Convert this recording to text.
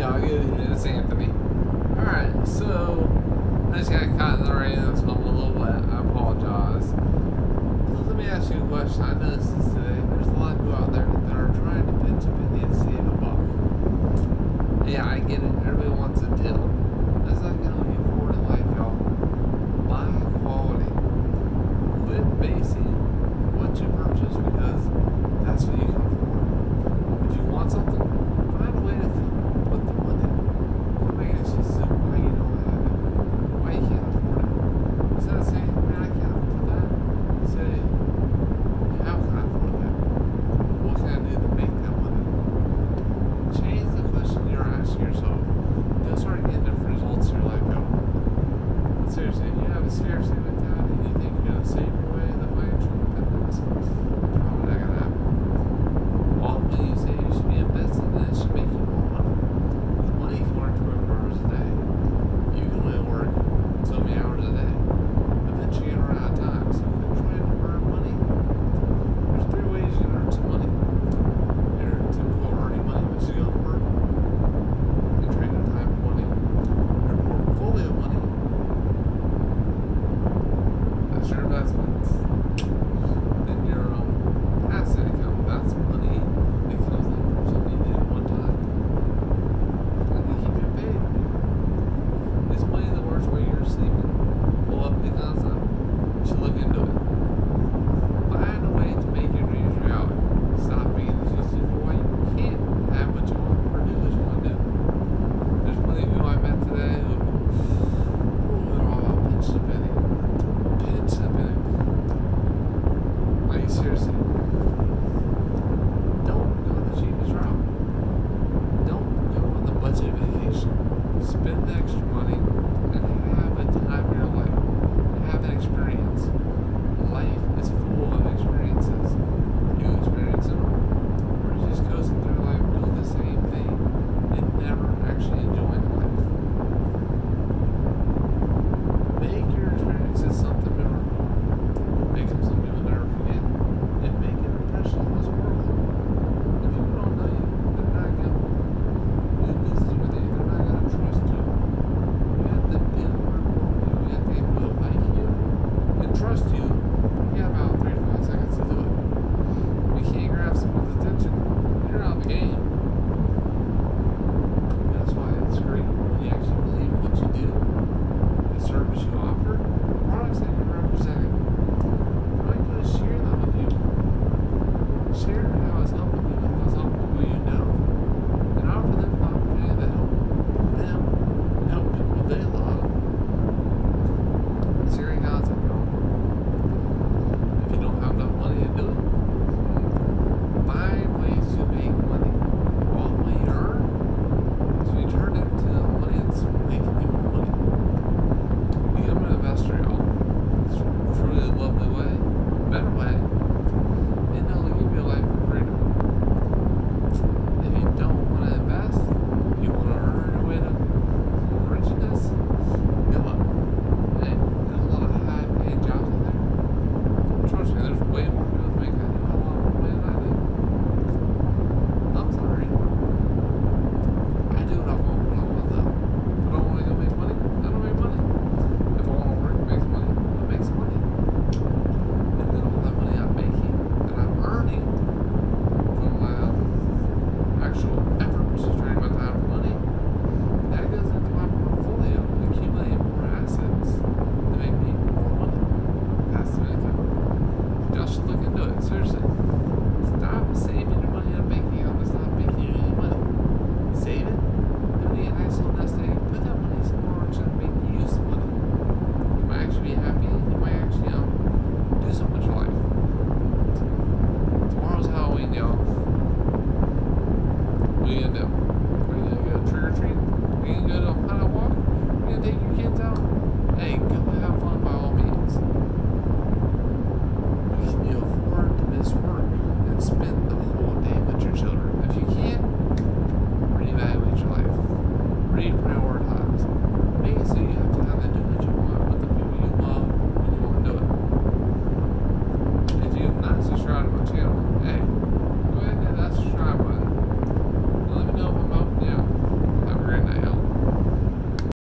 I'll get it. It's Anthony. Alright, so I just got caught in the rain, so I'm a little wet. I apologize. Well, let me ask you a question. I noticed this today. There's a lot of people out there that are trying to pinch a penny and save a buck. Yeah, I get it. Everybody wants a deal. That's not going to be forward in life, y'all. Buy quality. Quit basing what you purchase because that's what you can afford. If you want something, find a way to put the money. Quit making excuses of why you don't have it, why you can't afford it. Instead of saying, man, I can't afford that, say, how can I afford that? What can I do to make that money? Change the question you're asking yourself. You'll start getting different results in your life, y'all. But seriously, if you have a scarcity mentality and you think you're going to save your way to financial independence, probably not going to happen. All the money you save, you should be investing in it. It should make you more money. Because money can work 24 hours a day. You can only work so many hours a day. Eventually you're going to run out of time. So quit trying to earn money. There's 3 ways you can earn some money. Your typical earning money, which is going to work. Your trading time money. Your portfolio money. That's your investments. Then your passive income. That's money that comes in from something you did at one time. And they keep you paid. Is money the worst way you're sleeping? Pull up the concept. You should look into it. Find a way to make your dreams reality. Stop being excuses for why you can't have what you want or do what you want to do. There's plenty of people I met today who they're all about pinching a penny. Pinching a penny. Like, seriously. Don't go the cheapest route. Don't go on the budget vacation. Spend the extra money